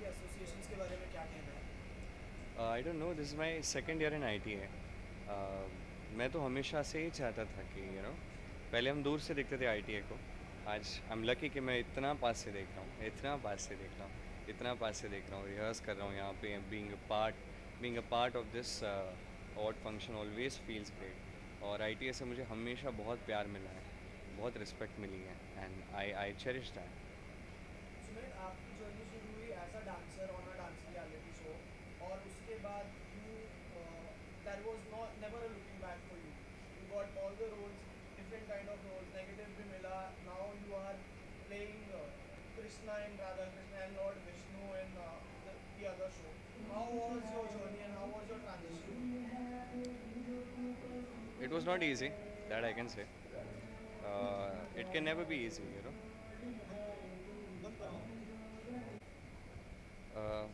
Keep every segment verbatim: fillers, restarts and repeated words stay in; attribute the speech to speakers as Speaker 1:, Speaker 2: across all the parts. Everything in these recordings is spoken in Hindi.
Speaker 1: के एसोसिएशंस के बारे में क्या कहना है?
Speaker 2: I don't know, this is my second year in I T है। मैं तो हमेशा से ही चाहता था कि यू you नो know, पहले हम दूर से देखते थे आई टी को। आज आई एम लकी कि मैं इतना पास से देख रहा हूँ, इतना पास से देख रहा हूँ, इतना पास से देख रहा हूँ, रिहर्स कर रहा हूँ यहाँ पे। Being a part being a part of this award function always feels great. और आई टी से मुझे हमेशा बहुत प्यार मिला है, बहुत रिस्पेक्ट मिली है, and I I cherish that.
Speaker 1: Sumit, आपकी जर्नी शुरू हुई as a dancer on a dance reality show, और उसके बाद you there was not never a looking back for you. You got all the roles, different kind of roles, negative भी मिला। Now you are playing Krishna in Radha Krishna and lord Vishnu in the other show. How was your journey and how was your transition?
Speaker 2: It was not easy, that I can say. Uh, it can never be easy, you know. Uh,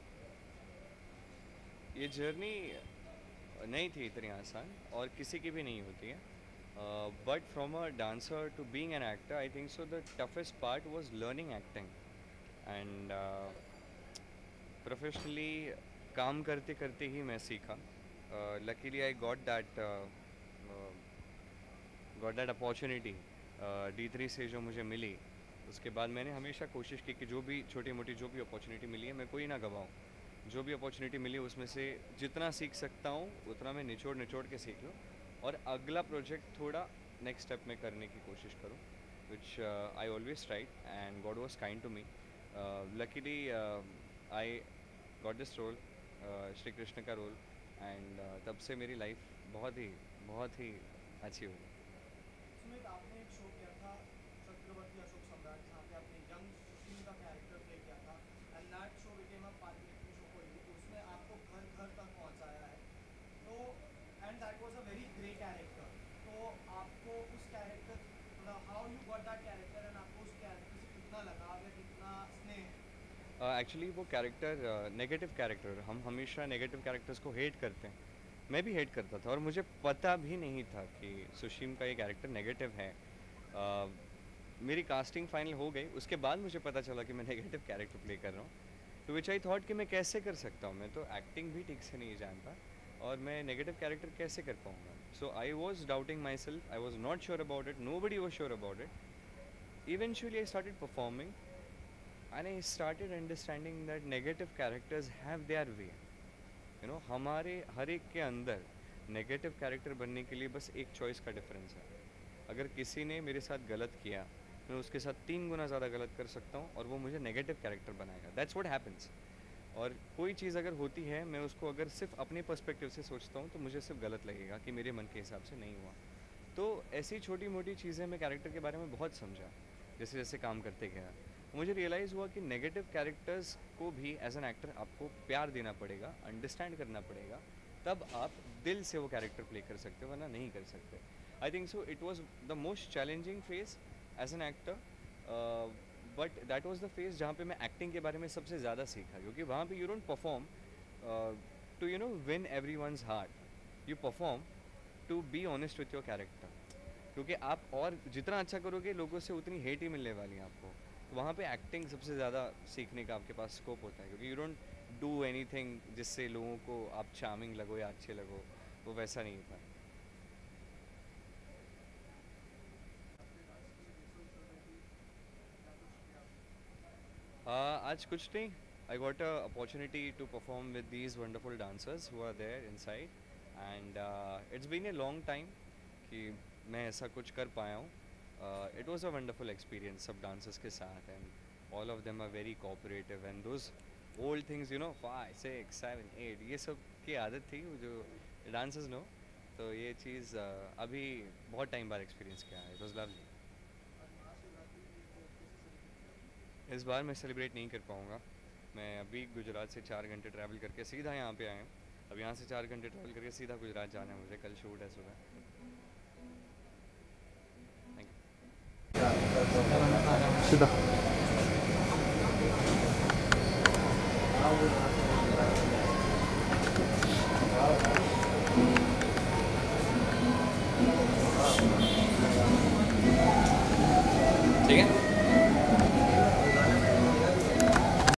Speaker 2: ये जर्नी नहीं थी इतनी आसान, और किसी की भी नहीं होती है। But from a dancer to being an actor, I think so the toughest part was learning acting. And professionally काम करते करते ही मैं सीखा। Luckily I got that got that opportunity D three से जो मुझे मिली। उसके बाद मैंने हमेशा कोशिश की कि जो भी छोटी मोटी जो भी अपॉर्चुनिटी मिली है मैं कोई ना गवाऊँ। जो भी अपॉर्चुनिटी मिली उसमें से जितना सीख सकता हूँ उतना मैं निचोड़ निचोड़ के सीख लूँ, और अगला प्रोजेक्ट थोड़ा नेक्स्ट स्टेप में करने की कोशिश करूँ, which I always tried and God was kind to me. Luckily I got this role, Shri Krishna का रोल, एंड तब से मेरी लाइफ बहुत ही बहुत ही अच्छी हो गई।
Speaker 1: सुमित, आपने एक शो किया था छत्रपति अशोक सम्राट, जहाँ पे आपने यंग सुशील का कैरेक्टर प्ले किया था, and that show became a पारिवारिक शो फॉर यू। उसने आपको घर घर तक पहुँचाया है, तो and that was a very great character. तो आपको उस कैरेक्टर, मतलब how you got that character, and आपको उस कैरेक्टर से कितना लगाव है, कितना स्नेह है?
Speaker 2: एक्चुअली uh, वो कैरेक्टर नेगेटिव कैरेक्टर, हम हमेशा नेगेटिव कैरेक्टर्स को हेट करते हैं। मैं भी हेट करता था, और मुझे पता भी नहीं था कि सुशीम का ये कैरेक्टर नेगेटिव है। uh, मेरी कास्टिंग फाइनल हो गई, उसके बाद मुझे पता चला कि मैं नेगेटिव कैरेक्टर प्ले कर रहा हूँ। तो विच आई थॉट कि मैं कैसे कर सकता हूँ, मैं तो एक्टिंग भी ठीक से नहीं जानता, और मैं नेगेटिव कैरेक्टर कैसे कर पाऊँगा। So I was doubting myself, I was not sure about it, nobody was sure about it. Eventually I started performing, and I started understanding that negative characters have their way. You know, हमारे हर एक के अंदर नेगेटिव कैरेक्टर बनने के लिए बस एक चॉइस का डिफरेंस है। अगर किसी ने मेरे साथ गलत किया, मैं उसके साथ तीन गुना ज़्यादा गलत कर सकता हूँ, और वो मुझे नेगेटिव कैरेक्टर बनाएगा। That's what happens. और कोई चीज़ अगर होती है, मैं उसको अगर सिर्फ अपने पर्सपेक्टिव से सोचता हूँ, तो मुझे सिर्फ गलत लगेगा कि मेरे मन के हिसाब से नहीं हुआ। तो ऐसी छोटी मोटी चीज़ें मैं कैरेक्टर के बारे में बहुत समझा, जैसे जैसे काम करते गया। मुझे रियलाइज़ हुआ कि नेगेटिव कैरेक्टर्स को भी एज एन एक्टर आपको प्यार देना पड़ेगा, अंडरस्टैंड करना पड़ेगा, तब आप दिल से वो कैरेक्टर प्ले कर सकते हो, वरना नहीं कर सकते। I think so it was the most challenging phase as an actor, but that was the phase जहाँ पे मैं एक्टिंग के बारे में सबसे ज़्यादा सीखा, क्योंकि वहाँ पे you don't perform to you know win every one's heart, you perform to be honest with your character. क्योंकि आप और जितना अच्छा करोगे, लोगों से उतनी हेट ही मिलने वाली है आपको। तो वहाँ पे एक्टिंग सबसे ज़्यादा सीखने का आपके पास स्कोप होता है, क्योंकि यू डोंट डू एनीथिंग जिससे लोगों को आप चार्मिंग लगो या अच्छे लगो, वो वैसा नहीं था। uh, आज कुछ नहीं, I got a opportunity to perform with these wonderful dancers who are there inside, and it's been a long time कि मैं ऐसा कुछ कर पाया हूँ। It was a wonderful experience सब डांसर्स के साथ, and all of them are very cooperative, and those old things, you know, five six seven eight, ये सब की आदत थी वो जो डांसर्स नो। तो ये चीज़ uh, अभी बहुत टाइम बाद एक्सपीरियंस किया है। It was lovely. इस बार मैं सेलिब्रेट नहीं कर पाऊँगा। मैं अभी गुजरात से चार घंटे ट्रैवल करके सीधा यहाँ पे आया हूँ। अब यहाँ से चार घंटे ट्रैवल करके सीधा गुजरात जाना है मुझे, कल शूट है सुबह।
Speaker 3: सीधा
Speaker 2: ठीक है।